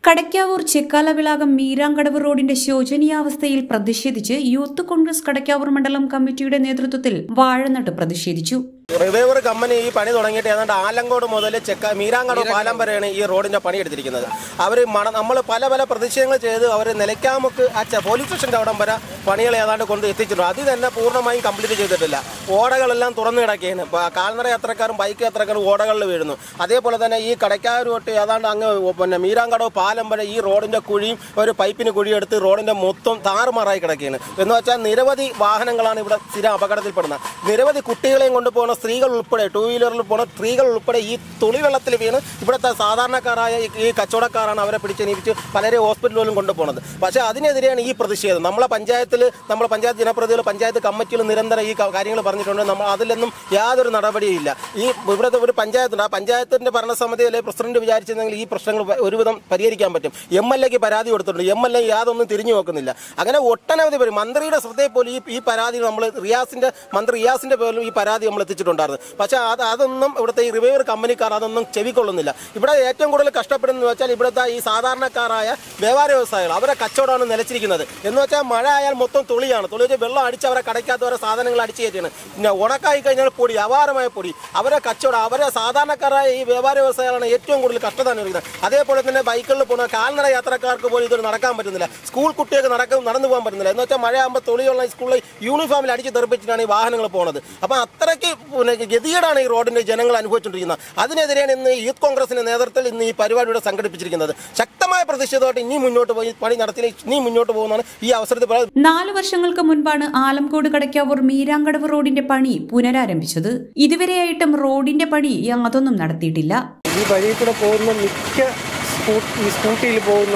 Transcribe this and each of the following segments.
കടയ്ക്കാവൂർ ചെക്കാലവിളാകം മീരാങ്കടവ് റോഡിന്റെ ശോചനീയാവസ്ഥയിൽ പ്രതിഷേധിച്ച് യൂത്ത് കോൺഗ്രസ് കടയ്ക്കാവൂർ മണ്ഡലം കമ്മിറ്റിയുടെ നേതൃത്വത്തിൽ വാഴനട്ട് പ്രതിഷേധിച്ചു. റിവൈവർ കമ്പനി ഈ പണി തുടങ്ങിയിട്ട് ഏതാണ്ട് ആലങ്കോട് മുതൽ മീരാങ്കടവ് പാലം വരെയാണ് ഈ റോഡിന്റെ പണി എടുത്തിരിക്കുന്നത്. അവർ നമ്മൾ പല പ്രതിഷേധങ്ങൾ ചെയ്ത് അവർ നിലയ്ക്കാമുക്ക് പോലീസ് സ്റ്റേഷന്റെ അവിടം വരെ പണികൾ ഏതാണ്ട് കൊണ്ട് എത്തിച്ചിട്ടുണ്ട്. അത് തന്നെ പൂർണ്ണമായും കംപ്ലീറ്റ് ചെയ്തിട്ടില്ല. ഓടകളെല്ലാം തുറന്നു കിടക്കുകയാണ്. കാൽനട യാത്രക്കാരും ബൈക്ക് യാത്രക്കാരും ഓടകളിൽ വീഴുന്നു. അതേപോലെ തന്നെ ഈ കടയ്ക്കാവൂർ തൊട്ട് ഏതാണ്ട് അങ്ങ് മീരാങ്കടവ് പാലം വരെ ഈ റോഡിന്റെ കുഴിയും ഒരു പൈപ്പിന് കുഴിയെടുത്ത് റോഡിന്റെ മൊത്തം താറുമാറായി കിടക്കുകയാണ്. എന്ന് വെച്ചാൽ നിരവധി വാഹനങ്ങളാണ് ഇവിടെ സ്ഥിരം അപകടത്തിൽപ്പെടുന്നത്. നിരവധി കുട്ടികളെയും കൊണ്ടുപോകുന്ന സ്ത്രീകൾ ഉൾപ്പെടെ, ടൂ വീലറിൽ പോകുന്ന സ്ത്രീകൾ ഉൾപ്പെടെ ഈ തുളിവെള്ളത്തിൽ വീണ് ഇവിടുത്തെ സാധാരണക്കാരായ ഈ കച്ചവടക്കാരാണ് അവരെ പിടിച്ചെണീപ്പിച്ച് പലരെ ഹോസ്പിറ്റലുകളിലും കൊണ്ടുപോകുന്നത്. പക്ഷേ അതിനെതിരെയാണ് ഈ പ്രതിഷേധം. നമ്മളെ പഞ്ചായത്ത് ജനപ്രതിനിധികൾ, പഞ്ചായത്ത് കമ്മിറ്റികൾ നിരന്തരം ഈ കാര്യങ്ങൾ പറഞ്ഞിട്ടുണ്ട്. നമ്മൾ അതിലൊന്നും യാതൊരു നടപടിയില്ല. ഈ ഇവിടുത്തെ ഒരു പഞ്ചായത്തുണ്ട്. ആ പഞ്ചായത്തിന്റെ ഭരണസമിതി അല്ലെങ്കിൽ പ്രസിഡന്റ് വിചാരിച്ചിരുന്നെങ്കിൽ ഈ പ്രശ്നങ്ങൾ ഒരുവിധം പരിഹരിക്കാൻ പറ്റും. MLA ക്ക് പരാതി കൊടുത്തിട്ടുണ്ട്. MLA യാതൊന്നും തിരിഞ്ഞു നോക്കുന്നില്ല. അങ്ങനെ ഒട്ടനവധി പേര് മന്ത്രിയുടെ ശ്രദ്ധയിൽ പോലും ഈ പരാതി നമ്മൾ മന്ത്രി റിയാസിന്റെ പേരിലും ഈ പരാതി നമ്മൾ എത്തിച്ചിട്ടുണ്ടായിരുന്നു. പക്ഷേ അതൊന്നും ഇവിടുത്തെ ഈ റിവൈവർ കമ്പനിക്കാർ അതൊന്നും ചെവിക്കൊള്ളുന്നില്ല. ഇവിടെ ഏറ്റവും കൂടുതൽ കഷ്ടപ്പെടുന്നത് വെച്ചാൽ ഇവിടുത്തെ ഈ സാധാരണക്കാരായ വ്യാപാര വ്യവസായികൾ, അവരെ കച്ചവടമാണ് നിലച്ചിരിക്കുന്നത്. എന്ന് വെച്ചാൽ മഴ ആയാൽ മൊത്തം തുളിയാണ്. തുളി വെച്ച് വെള്ളം അടിച്ച് അവരെ കടയ്ക്കാത്തവരെ സാധനങ്ങൾ അടിച്ചു കയറ്റിയാണ്. പിന്നെ ഉണക്കായി കഴിഞ്ഞാൽ പൊടി, അപാരമായ പൊടി. അവരെ കച്ചവടം, അവരെ സാധാരണക്കാരായ ഈ വ്യാപാര വ്യവസായികളാണ് ഏറ്റവും കൂടുതൽ കഷ്ടത അനുഭവിക്കുന്നത്. അതേപോലെ തന്നെ ബൈക്കുകളിൽ പോകുന്ന കാൽനട യാത്രക്കാർക്ക് പോലും ഇതൊരു നടക്കാൻ പറ്റുന്നില്ല. സ്കൂൾ കുട്ടികൾക്ക് നടന്നു പോകാൻ പറ്റുന്നില്ല. എന്ന് വെച്ചാൽ മഴയാകുമ്പോൾ തുളിയുള്ള സ്കൂളിൽ യൂണിഫോമിൽ അടിച്ച് തെറിപ്പിച്ചിട്ടാണ് ഈ വാഹനങ്ങൾ പോകുന്നത്. അപ്പം അത്രയ്ക്ക് ഗതികേടാണ് ഈ റോഡിന്റെ ജനങ്ങൾ അനുഭവിച്ചുകൊണ്ടിരിക്കുന്നത്. അതിനെതിരെയാണ് ഇന്ന് യൂത്ത് കോൺഗ്രസിന്റെ നേതൃത്വത്തിൽ ഇന്ന് ഈ പരിപാടിയുടെ സംഘടിപ്പിച്ചിരിക്കുന്നത്. ശക്തമായ പ്രതിഷേധമായിട്ട് ഇനി മുന്നോട്ട് പോയി പണി നടത്തി ഇനി മുന്നോട്ട് പോകുന്നതാണ് ഈ അവസരത്തിൽ. 4 വർഷങ്ങൾക്ക് മുൻപാണ് ആലംകോട് കടയ്ക്കാവൂർ മീരാങ്കടവ് റോഡിന്റെ പണി പുനരാരംഭിച്ചത്. ഇതുവരെയായിട്ടും റോഡിന്റെ പണി യാതൊന്നും നടത്തിയിട്ടില്ല. ഈ വഴിയിൽ കൂടെ പോകുന്ന മിക്ക സ്കൂട്ടിയിൽ പോകുന്ന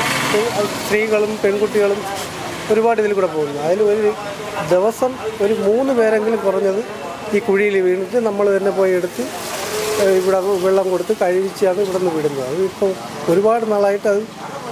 സ്ത്രീകളും പെൺകുട്ടികളും ഒരുപാട് ഇതിൽ കൂടെ പോകുന്നു. അതിൽ ഒരു ദിവസം ഒരു 3 പേരെങ്കിലും കുറഞ്ഞത് ഈ കുഴിയിൽ വീണിട്ട് നമ്മൾ തന്നെ പോയി എടുത്ത് ഇവിടെ വെള്ളം കൊടുത്ത് കഴിച്ചാണ് ഇവിടെ നിന്ന് വിടുന്നത്. അത് ഇപ്പോൾ ഒരുപാട് നാളായിട്ട് അത്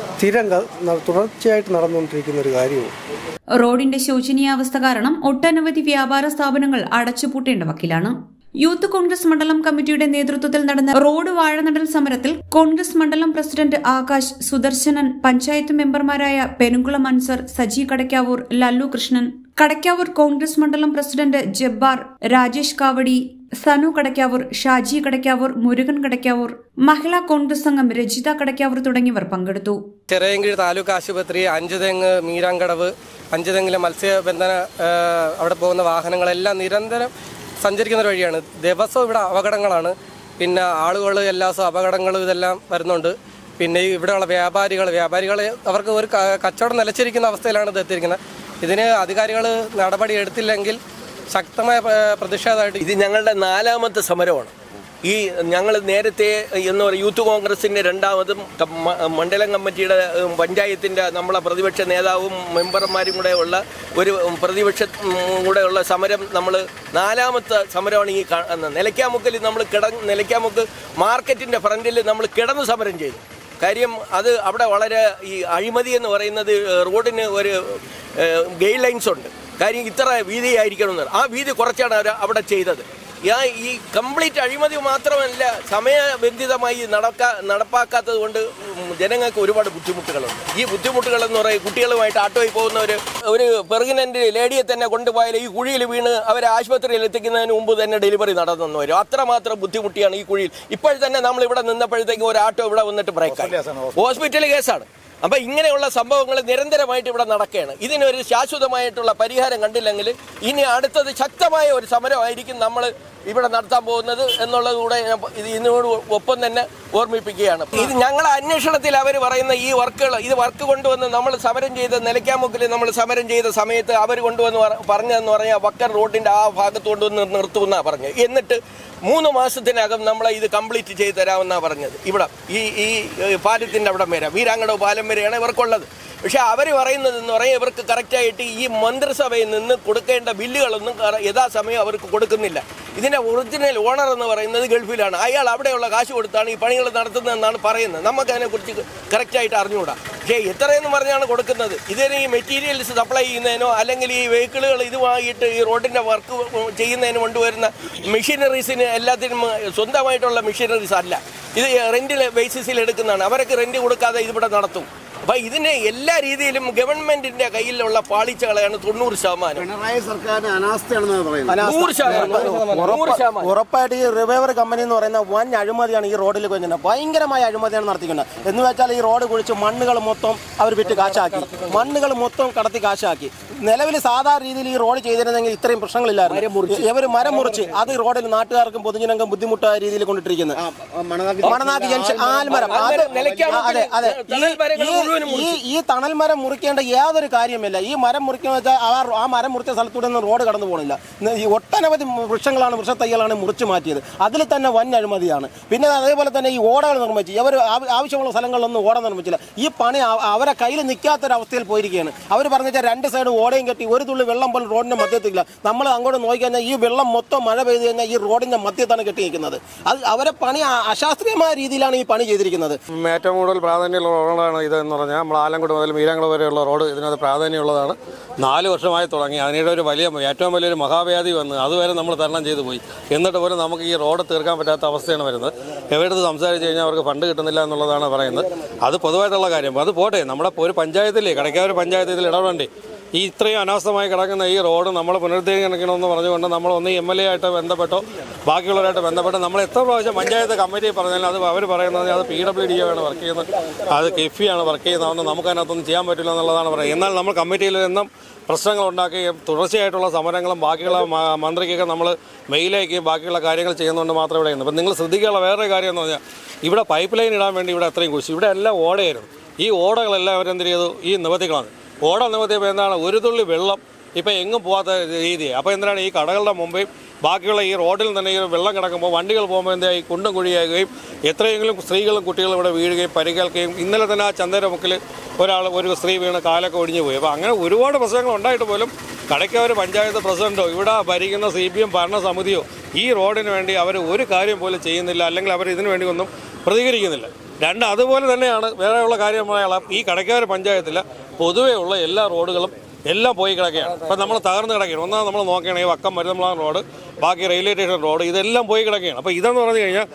തുടർച്ചയായിട്ട് നടന്നുകൊണ്ടിരിക്കുന്ന ഒരു കാര്യമാണ്. റോഡിന്റെ ശോചനീയാവസ്ഥ കാരണം ഒട്ടനവധി വ്യാപാര സ്ഥാപനങ്ങൾ അടച്ചുപൂട്ടേണ്ട വക്കിലാണ്. യൂത്ത് കോൺഗ്രസ് മണ്ഡലം കമ്മിറ്റിയുടെ നേതൃത്വത്തിൽ നടന്ന റോഡ് വാഴനടൽ സമരത്തിൽ കോൺഗ്രസ് മണ്ഡലം പ്രസിഡന്റ് ആകാശ്, സുദർശനൻ, പഞ്ചായത്ത് മെമ്പർമാരായ പെരുങ്കുളം അൻസർ, സജി കടയ്ക്കാവൂർ, ലല്ലു കൃഷ്ണൻ, കടയ്ക്കാവൂർ കോൺഗ്രസ് മണ്ഡലം പ്രസിഡന്റ് ജബ്ബാർ, രാജേഷ് കാവടി, സനു കടയ്ക്കാവൂർ, ഷാജി കടയ്ക്കാവൂർ, മുരുകൻ കടയ്ക്കാവൂർ, മഹിളാ കോൺഗ്രസ് അംഗം രജിത കടയ്ക്കാവൂർ തുടങ്ങിയവർ പങ്കെടുത്തു. ചെറിയൻകീഴ് താലൂക്ക് ആശുപത്രി, അഞ്ചുതെങ്ങ് മീരാങ്കടവ്, അഞ്ചുതെങ്ങിലെ മത്സ്യബന്ധന അവിടെ പോകുന്ന വാഹനങ്ങളെല്ലാം നിരന്തരം സഞ്ചരിക്കുന്ന ഒരു വഴിയാണ്. ദിവസവും ഇവിടെ അപകടങ്ങളാണ്. പിന്നെ ആളുകൾ എല്ലാ ദിവസവും അപകടങ്ങളും ഇതെല്ലാം വരുന്നുണ്ട്. പിന്നെ ഇവിടെയുള്ള വ്യാപാരികൾ അവർക്ക് ഒരു കച്ചവടം നിലച്ചിരിക്കുന്ന അവസ്ഥയിലാണ് ഇത് എത്തിയിരിക്കുന്നത്. ഇതിന് അധികാരികൾ നടപടി എടുത്തില്ലെങ്കിൽ ശക്തമായ പ്രതിഷേധമായിട്ട്. ഇത് ഞങ്ങളുടെ 4ാമത്തെ സമരമാണ്. ഈ ഞങ്ങൾ നേരത്തെ എന്ന് പറയുക യൂത്ത് കോൺഗ്രസിൻ്റെ 2ാമതും മണ്ഡലം കമ്മിറ്റിയുടെ പഞ്ചായത്തിൻ്റെ നമ്മളെ പ്രതിപക്ഷ നേതാവും മെമ്പർമാരും കൂടെ ഉള്ള ഒരു പ്രതിപക്ഷ സമരം നമ്മൾ 4ാമത്തെ സമരമാണ് ഈ നിലയ്ക്കാമുക്കിൽ നമ്മൾ നിലയ്ക്കാമുക്ക് മാർക്കറ്റിൻ്റെ ഫ്രണ്ടിൽ നമ്മൾ കിടന്ന് സമരം ചെയ്തു. കാര്യം അത് അവിടെ വളരെ ഈ അഴിമതി എന്ന് പറയുന്നത് റോഡിന് ഒരു ഗൈഡ് ലൈൻസ് ഉണ്ട്. കാര്യം ഇത്ര വീതിയായിരിക്കണമെന്ന്. ആ വീതി കുറച്ചാണ് അവർ അവിടെ ചെയ്തത്. ഈ കംപ്ലീറ്റ് അഴിമതി മാത്രമല്ല, സമയബന്ധിതമായി നടപ്പാക്കാത്തത് കൊണ്ട് ജനങ്ങൾക്ക് ഒരുപാട് ബുദ്ധിമുട്ടുകളുണ്ട്. ഈ ബുദ്ധിമുട്ടുകളെന്ന് പറയുന്നത് കുട്ടികളുമായിട്ട് ആട്ടോയിൽ പോകുന്ന ഒരു പെർഗനന്റ് ലേഡിയെ തന്നെ കൊണ്ടുപോയാൽ ഈ കുഴിയിൽ വീണ് അവരെ ആശുപത്രിയിൽ എത്തിക്കുന്നതിന് മുമ്പ് തന്നെ ഡെലിവറി നടന്നു വരും. അത്രമാത്രം ബുദ്ധിമുട്ടിയാണ് ഈ കുഴിയിൽ. ഇപ്പോൾ തന്നെ നമ്മൾ ഇവിടെ നിന്നപ്പോഴത്തേക്കും ഒരു ആട്ടോ ഇവിടെ വന്നിട്ട് ബ്രേക്കായി ഹോസ്പിറ്റൽ കേസാണ്. അപ്പം ഇങ്ങനെയുള്ള സംഭവങ്ങൾ നിരന്തരമായിട്ട് ഇവിടെ നടക്കുകയാണ്. ഇതിനൊരു ശാശ്വതമായിട്ടുള്ള പരിഹാരം കണ്ടില്ലെങ്കിൽ ഇനി അടുത്തത് ശക്തമായ ഒരു സമരമായിരിക്കും നമ്മൾ ഇവിടെ നടത്താൻ പോകുന്നത് എന്നുള്ളതുകൂടെ ഇതിനോട് ഒപ്പം തന്നെ ഓർമ്മിപ്പിക്കുകയാണ്. ഇത് ഞങ്ങളുടെ അന്വേഷണത്തിൽ അവർ പറയുന്ന ഈ വർക്ക് കൊണ്ടുവന്ന് നമ്മൾ സമരം ചെയ്ത നിലയ്ക്കാമുക്കിൽ നമ്മൾ സമരം ചെയ്ത സമയത്ത് അവർ കൊണ്ടുവന്ന് പറഞ്ഞതെന്ന് പറഞ്ഞാൽ വക്കർ റോഡിൻ്റെ ആ ഭാഗത്ത് കൊണ്ടുവന്ന് നിർത്തുമെന്നാണ് പറഞ്ഞത്. എന്നിട്ട് 3 മാസത്തിനകം നമ്മളെ ഇത് കംപ്ലീറ്റ് ചെയ്ത് തരാമെന്നാണ് പറഞ്ഞത്. ഇവിടെ ഈ പാലത്തിൻ്റെ അവിടെ വരെ മീരാങ്കടവ് പാലം വരെയാണ് ഇവർക്കുള്ളത്. പക്ഷേ അവർ പറയുന്നതെന്ന് പറയാൻ ഇവർക്ക് കറക്റ്റായിട്ട് ഈ മന്ത്രിസഭയിൽ നിന്ന് കൊടുക്കേണ്ട ബില്ലുകളൊന്നും യഥാസമയം അവർക്ക് കൊടുക്കുന്നില്ല. ഇതിൻ്റെ ഒറിജിനൽ ഓണർ എന്ന് പറയുന്നത് ഗൾഫിലാണ്. അയാൾ അവിടെയുള്ള കാശ് കൊടുത്താണ് ഈ പണികൾ നടത്തുന്നതെന്നാണ് പറയുന്നത്. നമുക്കതിനെക്കുറിച്ച് കറക്റ്റായിട്ട് അറിഞ്ഞുകൂടാ. പക്ഷേ എത്രയെന്ന് പറഞ്ഞാണ് കൊടുക്കുന്നത്? ഇതിന് ഈ മെറ്റീരിയൽസ് സപ്ലൈ ചെയ്യുന്നതിനോ അല്ലെങ്കിൽ ഈ വെഹിക്കിളുകൾ ഇതുമായിട്ട് ഈ റോഡിൻ്റെ വർക്ക് ചെയ്യുന്നതിന് കൊണ്ടുവരുന്ന മെഷീനറീസിന് എല്ലാത്തിനും സ്വന്തമായിട്ടുള്ള മെഷീനറീസ് അല്ല. ഇത് റെന്റ് ബേസിസിൽ എടുക്കുന്നതാണ്. അവർക്ക് റെന്റ് കൊടുക്കാതെ ഇതിവിടെ നടത്തും. അപ്പൊ ഇതിനെ എല്ലാ രീതിയിലും ഗവൺമെന്റിന്റെ കയ്യിലുള്ള പാളിച്ചകളാണ് 90%. പിണറായി സർക്കാരിന് അനാസ്ഥയാണെന്ന് പറയുന്നത്. 100%. ഉറപ്പായിട്ട് ഈ റിവൈവർ കമ്പനി എന്ന് പറയുന്ന വൻ അഴിമതിയാണ് ഈ റോഡിൽ കഴിഞ്ഞത്. ഭയങ്കരമായ അഴിമതിയാണ് നടത്തിക്കുന്നത്. എന്ന് വെച്ചാൽ ഈ റോഡ് കുഴിച്ച് മണ്ണുകൾ മൊത്തം അവർ വിറ്റ് കാശാക്കി, മണ്ണുകൾ മൊത്തം കടത്തി കാശാക്കി. നിലവിൽ സാധാരണ രീതിയിൽ ഈ റോഡ് ചെയ്തിരുന്നെങ്കിൽ ഇത്രയും പ്രശ്നങ്ങളില്ലായിരുന്നു. ഇവർ മരം മുറിച്ച് അത് റോഡിൽ നാട്ടുകാർക്കും പൊതുജനങ്ങൾക്കും ബുദ്ധിമുട്ടായ രീതിയിൽ കൊണ്ടിട്ടിരിക്കുന്നത്. മണനാക്ക് ജംഗ്ഷൻ ആൽമരം, ഈ തണൽ മരം മുറിക്കേണ്ട യാതൊരു കാര്യമില്ല. ഈ മരം മുറിക്കുന്ന വെച്ചാൽ ആ മരം മുറിച്ച സ്ഥലത്തൂടെ ഒന്നും റോഡ് കടന്നു പോകണില്ല. ഈ ഒട്ടനവധി വൃക്ഷത്തൈകളാണ് മുറിച്ചു മാറ്റിയത്. അതിൽ തന്നെ വൻ അഴിമതിയാണ്. പിന്നെ അതേപോലെ തന്നെ ഈ ഓടകൾ നിർമ്മിച്ചു. ഇവർ ആവശ്യമുള്ള സ്ഥലങ്ങളിലൊന്നും ഓട നിർമ്മിച്ചില്ല. ഈ പണി അവരെ കയ്യിൽ നിൽക്കാത്തൊരവസ്ഥയിൽ പോയിരിക്കുകയാണ്. അവർ പറഞ്ഞാൽ 2 സൈഡ് ഓടയും കെട്ടി ഒരു തുള്ളി വെള്ളം പോലും റോഡിന്റെ മധ്യത്തില്ല. നമ്മൾ അങ്ങോട്ട് നോക്കിക്കഴിഞ്ഞാൽ ഈ വെള്ളം മൊത്തം മഴ പെയ്ത് കഴിഞ്ഞാൽ ഈ റോഡിന്റെ മധ്യത്താണ് കെട്ടിയിരിക്കുന്നത്. അത് അവരെ പണി അശാസ്ത്രീയമായ രീതിയിലാണ് ഈ പണി ചെയ്തിരിക്കുന്നത്. ഏറ്റവും കൂടുതൽ പ്രാധാന്യമുള്ള റോഡാണ് ഇതെന്ന് പറഞ്ഞാൽ നമ്മൾ ആലങ്കോട് മുതൽ മീരാങ്കട വരെയുള്ള റോഡ് ഇതിനകത്ത് പ്രാധാന്യമുള്ളതാണ്. 4 വർഷമായി തുടങ്ങി. അതിനിടെ ഒരു ഏറ്റവും വലിയൊരു മഹാവ്യാധി വന്ന് അതുവരെ നമ്മൾ തരണം ചെയ്തു പോയി. എന്നിട്ട് പോലും നമുക്ക് ഈ റോഡ് തീർക്കാൻ പറ്റാത്ത അവസ്ഥയാണ് വരുന്നത്. എവിടുന്ന് സംസാരിച്ച് കഴിഞ്ഞാൽ അവർക്ക് ഫണ്ട് കിട്ടുന്നില്ല എന്നുള്ളതാണ് പറയുന്നത്. അത് പൊതുവായിട്ടുള്ള കാര്യം. അത് പോട്ടെ, നമ്മുടെ ഒരു പഞ്ചായത്തില്ലേ, കടയ്ക്കാവൂർ പഞ്ചായത്തിൽ ഇതിൽ ഇടപെടേണ്ടേ. ഈ ഇത്രയും അനാസ്ഥമായി കിടക്കുന്ന ഈ റോഡ് നമ്മൾ പുനരുദ്ധീകരിക്കണമെന്ന് പറഞ്ഞുകൊണ്ട് നമ്മൾ ഒന്ന് MLA ആയിട്ട് ബന്ധപ്പെട്ടോ ബാക്കിയുള്ളവരായിട്ട് ബന്ധപ്പെട്ടോ നമ്മൾ എത്ര പ്രാവശ്യം പഞ്ചായത്ത് കമ്മിറ്റി പറഞ്ഞാലും അത് അവർ പറയുന്നത് അത് PWD ആണ് വർക്ക് ചെയ്യുന്നത്, അത് KIFBI ആണ് വർക്ക് ചെയ്യുന്നതെന്ന് നമുക്ക് അതിനകത്തൊന്നും ചെയ്യാൻ പറ്റില്ല എന്നുള്ളതാണ് പറയുന്നത്. എന്നാൽ നമ്മൾ കമ്മിറ്റിയിൽ നിന്നും പ്രശ്നങ്ങളുണ്ടാക്കുകയും തുടർച്ചയായിട്ടുള്ള സമരങ്ങളും ബാക്കിയുള്ള മന്ത്രിക്കൊക്കെ നമ്മൾ മെയിലയക്കുകയും ബാക്കിയുള്ള കാര്യങ്ങൾ ചെയ്യുന്നതുകൊണ്ട് മാത്രമേ ഇവിടെ ചെയ്യുന്നു. അപ്പം നിങ്ങൾ ശ്രദ്ധിക്കാനുള്ള വേറൊരു കാര്യം എന്ന് പറഞ്ഞാൽ ഇവിടെ പൈപ്പ് ലൈൻ ഇടാൻ വേണ്ടി ഇവിടെ അത്രയും കുശി, ഇവിടെ എല്ലാം ഓടയായിരുന്നു. ഈ ഓടകളെല്ലാം അവരെന്ത് ചെയ്തു, ഈ നിവർത്തികളാണ്. ഓട നിവർത്തിയപ്പോൾ എന്താണ്, ഒരു തുള്ളി വെള്ളം ഇപ്പോൾ എങ്ങും പോകാത്ത രീതിയാണ്. അപ്പോൾ എന്തിനാണ് ഈ കടകളുടെ മുമ്പേയും ബാക്കിയുള്ള ഈ റോഡിൽ തന്നെ ഈ വെള്ളം കിടക്കുമ്പോൾ വണ്ടികൾ പോകുമ്പോൾ എന്തായി കുണ്ടും കുഴിയാകുകയും എത്രയെങ്കിലും സ്ത്രീകളും കുട്ടികളും ഇവിടെ വീഴുകയും പരിക്കേൽക്കുകയും ഇന്നലെ തന്നെ ആ ചന്തരമുക്കിൽ ഒരു സ്ത്രീ വീണ് കാലൊക്കെ ഒടിഞ്ഞു പോയി. അപ്പോൾ അങ്ങനെ ഒരുപാട് പ്രശ്നങ്ങൾ ഉണ്ടായിട്ട് പോലും കടയ്ക്കാവൂർ പഞ്ചായത്ത് പ്രസിഡന്റോ ഇവിടെ ഭരിക്കുന്ന CPM ഭരണസമിതിയോ ഈ റോഡിന് വേണ്ടി അവർ ഒരു കാര്യം പോലും ചെയ്യുന്നില്ല, അല്ലെങ്കിൽ അവർ ഇതിനു വേണ്ടി ഒന്നും പ്രതികരിക്കുന്നില്ല. അതുപോലെ തന്നെയാണ് വേറെയുള്ള കാര്യമായ ഈ കടയ്ക്കാവൂർ പഞ്ചായത്തിൽ പൊതുവേ ഉള്ള എല്ലാ റോഡുകളും എല്ലാം പോയി കിടക്കുകയാണ്. ഇപ്പം നമ്മൾ തകർന്ന് കിടക്കുകയാണ്. ഒന്നാമത് നമ്മൾ നോക്കുകയാണെങ്കിൽ വക്കം മരുതമ്പളം റോഡ്, ബാക്കി റെയിൽവേ സ്റ്റേഷൻ റോഡ്, ഇതെല്ലാം പോയി കിടക്കുകയാണ്. അപ്പോൾ ഇതെന്ന് പറഞ്ഞു കഴിഞ്ഞാൽ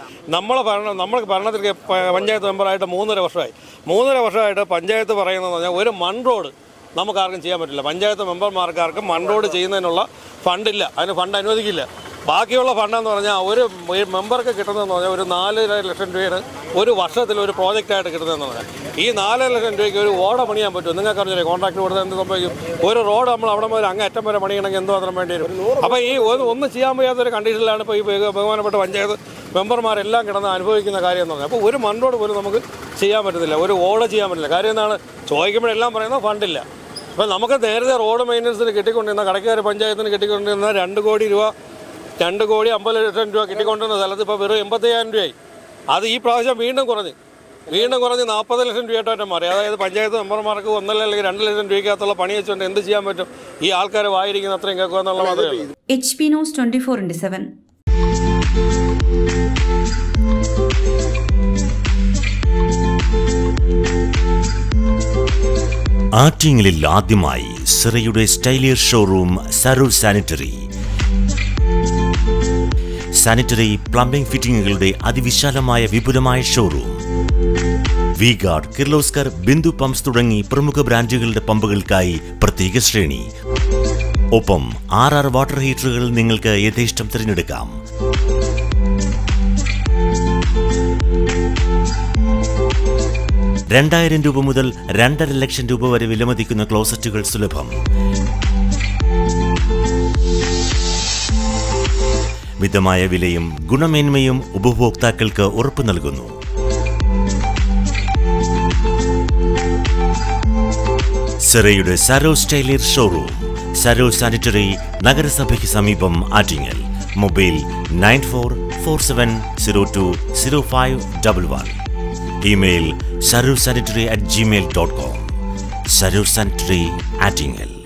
നമ്മൾ ഭരണത്തിൽ പഞ്ചായത്ത് മെമ്പറായിട്ട് 3.5 വർഷമായി. 3.5 വർഷമായിട്ട് പഞ്ചായത്ത് പറയുന്നതെന്ന് പറഞ്ഞാൽ ഒരു മൺ റോഡ് നമുക്കാർക്കും ചെയ്യാൻ പറ്റില്ല. പഞ്ചായത്ത് മെമ്പർമാർക്കാർക്കും മൺ റോഡ് ചെയ്യുന്നതിനുള്ള ഫണ്ടില്ല, അതിന് ഫണ്ട് അനുവദിക്കില്ല. ബാക്കിയുള്ള ഫണ്ടെന്ന് പറഞ്ഞാൽ ഒരു മെമ്പർക്ക് കിട്ടുന്നതെന്ന് പറഞ്ഞാൽ ഒരു 4.5 ലക്ഷം രൂപയാണ് ഒരു വർഷത്തിൽ ഒരു പ്രോജക്റ്റായിട്ട് കിട്ടുന്നതെന്ന് പറഞ്ഞാൽ. ഈ 4.5 ലക്ഷം രൂപയ്ക്ക് ഒരു ഓട പണിയാൻ പറ്റും. നിങ്ങൾക്ക് അറിഞ്ഞില്ലേ കോൺട്രാക്ട് കൊടുത്താൽ എന്ത് സംഭവിക്കും? ഒരു റോഡ് നമ്മൾ അവിടെ മുതൽ അങ്ങ് അറ്റം വരെ പണിയണമെങ്കിൽ എന്തുമാത്രം വേണ്ടി വരും. അപ്പോൾ ഈ ഒന്നും ചെയ്യാൻ വയ്യാത്തൊരു കണ്ടീഷനിലാണ് ഇപ്പോൾ ഈ ബഹുമാനപ്പെട്ട പഞ്ചായത്ത് മെമ്പർമാരെല്ലാം കിടന്ന് അനുഭവിക്കുന്ന കാര്യം എന്ന് പറഞ്ഞാൽ. അപ്പോൾ ഒരു മൺ റോഡ് പോലും നമുക്ക് ചെയ്യാൻ പറ്റത്തില്ല, ഒരു ഓട ചെയ്യാൻ പറ്റില്ല. കാര്യം എന്താണ്, ചോദിക്കുമ്പോഴെല്ലാം പറയുന്നത് ഫണ്ടില്ല. അപ്പോൾ നമുക്ക് നേരത്തെ റോഡ് മെയിൻ്റനൻസിന് കിട്ടിക്കൊണ്ടിരുന്ന കടയ്ക്കാവൂർ പഞ്ചായത്തിന് കിട്ടിക്കൊണ്ടിരുന്ന 2 കോടി രൂപ 2,50,00,000 രൂപ കിട്ടിക്കൊണ്ടിരുന്ന സ്ഥലത്ത് ഇപ്പോൾ വെറും 85,000 രൂപയായി. അത് ഈ പ്രാവശ്യം വീണ്ടും കുറഞ്ഞ് 40 ലക്ഷം രൂപയായിട്ട് മാറി. അതായത് പഞ്ചായത്ത് മെമ്പർമാർക്ക് 1 അല്ലെങ്കിൽ 2 ലക്ഷം രൂപയ്ക്കകത്തുള്ള പണി വെച്ചുകൊണ്ട് എന്ത് ചെയ്യാൻ പറ്റും? ഈ ആൾക്കാർ വായിരിക്കുന്ന അത്രയും കേൾക്കുക എന്നുള്ള മാത്രമേ ഉള്ളൂ. HP News 24/7. ആറ്റിങ്ങലിൽ ആദ്യമായി സിറയുടെ സ്റ്റൈലിയർ showroom Sarur sanitary. Sanitary plumbing ഫിറ്റിംഗുകളുടെ അതിവിശാലമായ വിപുലമായ showroom. V Guard, Kirloskar, Bindu pumps തുടങ്ങി പ്രമുഖ ബ്രാൻഡുകളുടെ പമ്പുകൾക്കായി പ്രത്യേക ശ്രേണി. ഒപ്പം 6 വാട്ടർ ഹീറ്ററുകൾ നിങ്ങൾക്ക് യഥേഷ്ടം തിരഞ്ഞെടുക്കാം. $2,000 മുതൽ 2.5 ലക്ഷം രൂപ വരെ വിലമതിക്കുന്ന ക്ലോസറ്റുകൾ സുലഭം. മിതമായ വിലയും ഗുണമേന്മയും ഉപഭോക്താക്കൾക്ക് ഉറപ്പു നൽകുന്നു. സിറയുടെ സരോ സ്റ്റൈലിയർ ഷോറൂം, സരോ സാനിറ്ററി, നഗരസഭയ്ക്ക് സമീപം, Attingal. Mobile 9447020511. Email sarursanitary@gmail.com. Sarur Sanitary, Attingal.